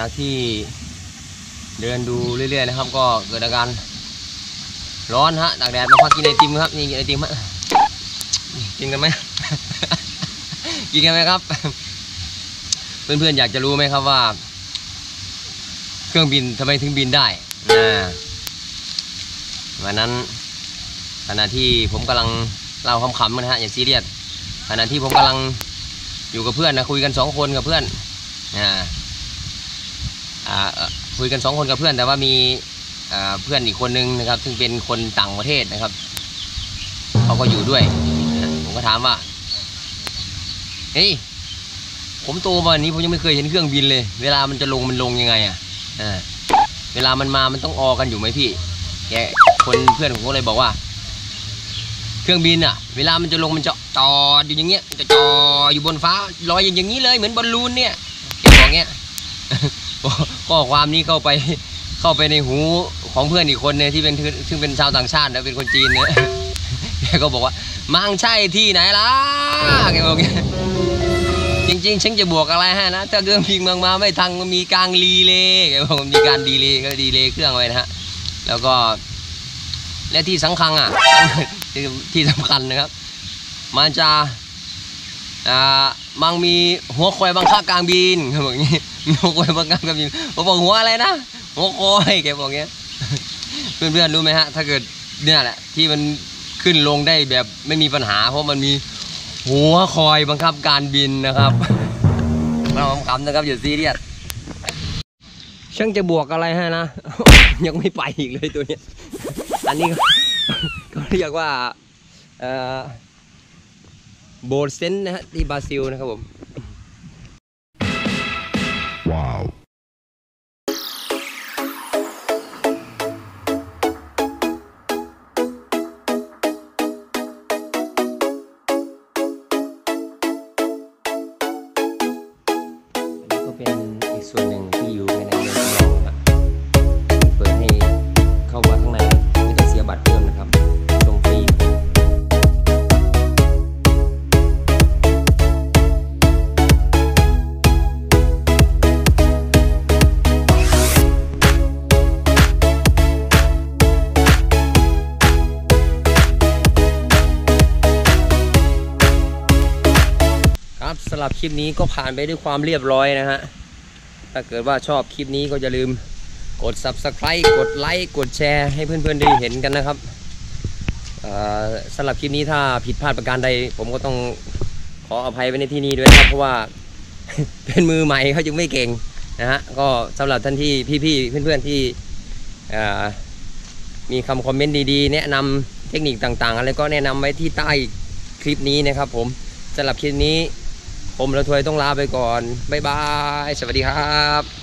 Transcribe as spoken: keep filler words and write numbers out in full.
จากที่เดินดูเรื่อยๆนะครับก็เกิดอาการร้อนฮะตากแดดมาพักกินไอติมครับนี่กินไอติมฮะกินกันไหม กินกันไหมครับเพื่อนๆอยากจะรู้ไหมครับว่าเครื่องบินทำไมถึงบินได้นะวันนั้นขณะที่ผมกำลังเล่าคำๆนะฮะอย่าซีเรียสขณะที่ผมกำลังอยู่กับเพื่อนนะคุยกันสองคนกับเพื่อนอ่าอ่าคุยกันสองคนกับเพื่อนแต่ว่ามีเพื่อนอีกคนนึงนะครับซึ่งเป็นคนต่างประเทศนะครับเขาก็อยู่ด้วยผมก็ถามว่าเฮ้ยผมโตมาวันนี้ผมยังไม่เคยเห็นเครื่องบินเลยเวลามันจะลงมันลงยังไงอ่ะอ่าเวลามันมามันต้องออกันอยู่ไหมพี่แกคนเพื่อนผมก็เลยบอกว่าเครื่องบินอ่ะเวลามันจะลงมันจะจอดอยู่อย่างเงี้ยจะจอดอยู่บนฟ้าลอยอย่างนี้เลยเหมือนบอลลูนเนี่ยแกบอกเงี้ยข้อความนี้เข้าไปเข้าไปในหูของเพื่อนอีกคนเนี่ยที่เป็นซึ่งเป็นชาวต่างชาตินะเป็นคนจีนเนี่ยแกก็บอกว่ามั่งใช่ที่ไหนล่ะแกบอกเงี้ยจริงๆฉันจะบวกอะไรให้นะถ้าเครื่องบินเมืองมาไม่ทันก็มีการรีเลย์แกบอกมีการดีเลย์ก็ดีเลย์เครื่องไว้นะฮะแล้วก็และที่สำคัญอ่ะที่สำคัญนะครับมันจะอ่ามันมีหัวคอยบังคับการบินเขาบอกงี้หัวคอยบังคับการบินผมบอกหัวอะไรนะหัวคอยแกบอกเงี้ยเพื่อนๆรู้ไหมฮะถ้าเกิดเนี่ยแหละที่มันขึ้นลงได้แบบไม่มีปัญหาเพราะมันมีหัวคอยบังคับการบินนะครับเราคำๆนะครับอย่าซีเรียสช่างจะบวกอะไรให้นะยังไม่ไปอีกเลยตัวเนี้ยอันนี้ก็เรียกว่าโบสเซนนะฮะที่บราซิลนะครับผมว้าวก็เป็นอีกส่วนหนึ่งที่อยู่ในเมืองจำลองนะครับเปิดให้เข้ามาข้างในไม่ต้องเสียบัตรเพิ่มนะครับชมฟรีสำหรับคลิปนี้ก็ผ่านไปด้วยความเรียบร้อยนะฮะถ้าเกิดว่าชอบคลิปนี้ก็อย่าลืมกด ซับสไครบ์ กดไลค์กดแชร์ให้เพื่อนๆได้เห็นกันนะครับสำหรับคลิปนี้ถ้าผิดพลาดประการใดผมก็ต้องขออภัยไว้ในที่นี้ด้วยนะครับเพราะว่าเป็นมือใหม่เขาจึงไม่เก่งนะฮะก็สำหรับท่านที่พี่ๆเพื่อนๆที่มีคำคอมเมนต์ดีๆแนะนำเทคนิคต่างๆอะไรก็แนะนำไว้ที่ใต้คลิปนี้นะครับผมสำหรับคลิปนี้ผมและทวยต้องลาไปก่อนบ๊ายบายสวัสดีครับ